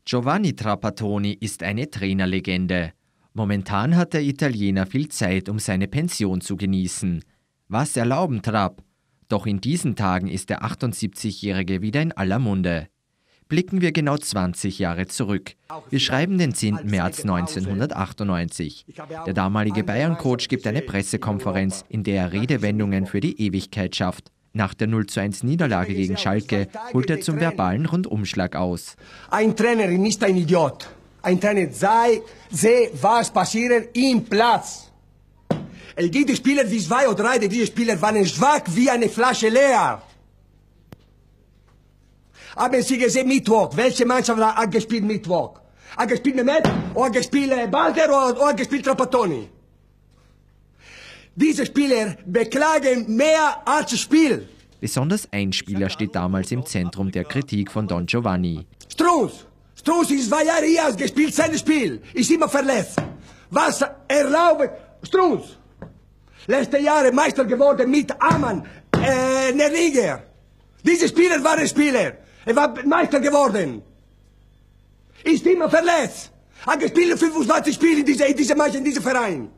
Giovanni Trapattoni ist eine Trainerlegende. Momentan hat der Italiener viel Zeit, um seine Pension zu genießen. Was erlauben Trapp? Doch in diesen Tagen ist der 78-Jährige wieder in aller Munde. Blicken wir genau 20 Jahre zurück. Wir schreiben den 10. März 1998. Der damalige Bayern-Coach gibt eine Pressekonferenz, in der er Redewendungen für die Ewigkeit schafft. Nach der 0:1 Niederlage gegen Schalke holt er zum verbalen Rundumschlag aus. Ein Trainer ist ein Idiot. Ein Trainer sehe, was passiert im Platz. Es gibt Spieler wie 2 oder 3, diese Spieler waren schwach wie eine Flasche leer. Haben Sie gesehen Mittwoch? Welche Mannschaft hat gespielt Mittwoch? Hat gespielt Mehmet, oder hat gespielt Balder oder hat gespielt Trapattoni? Diese Spieler beklagen mehr als Spiel. Besonders ein Spieler steht damals im Zentrum der Kritik von Don Giovanni. Strunz ist 2 Jahre hier, hat gespielt sein Spiel, ist immer verletzt. Was erlaubt Strunz? Letzte Jahre Meister geworden mit Amann, Nerliger. Diese Spieler waren Spieler. Er war Meister geworden. Ist immer verletzt. Hat gespielt 25 Spiele in diesem Verein.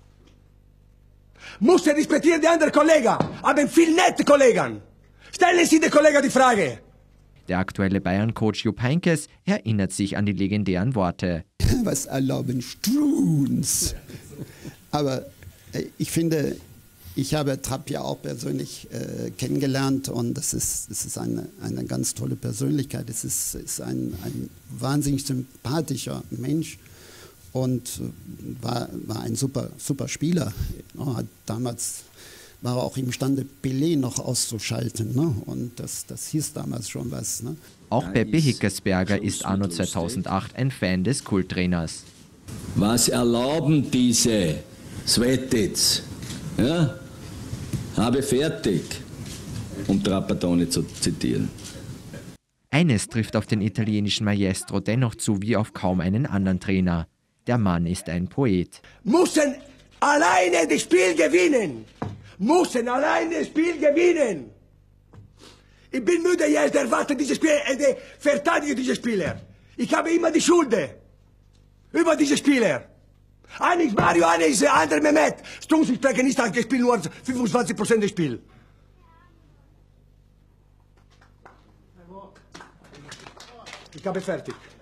Muss er respektieren die anderen Kollegen. Haben viel nette Kollegen. Stellen Sie den Kollegen die Frage. Der aktuelle Bayern-Coach Jupp Heynckes erinnert sich an die legendären Worte. Was erlauben Strunz? Aber ich finde, ich habe Trapp ja auch persönlich kennengelernt und das ist eine ganz tolle Persönlichkeit. Es ist ein wahnsinnig sympathischer Mensch und war ein super Spieler. Damals war er auch imstande, Pelé noch auszuschalten. Ne? Und das hieß damals schon was. Ne? Auch Pepe Hickersberger ist anno 2008 ein Fan des Kulttrainers. Was erlauben diese Svetits? Ja? Habe fertig, um Trapattoni zu zitieren. Eines trifft auf den italienischen Maestro dennoch zu wie auf kaum einen anderen Trainer. Der Mann ist ein Poet. Müssen alleine das Spiel gewinnen. Müssen alleine das Spiel gewinnen. Ich bin müde jetzt, erwarte diese Spieler, verteidige diese Spieler. Ich habe immer die Schuld über diese Spieler. Einer ist Mario, einer ist der andere Mehmet. Strunz sprechen nicht, hat gespielt nur 25% des Spiels. Ich habe fertig.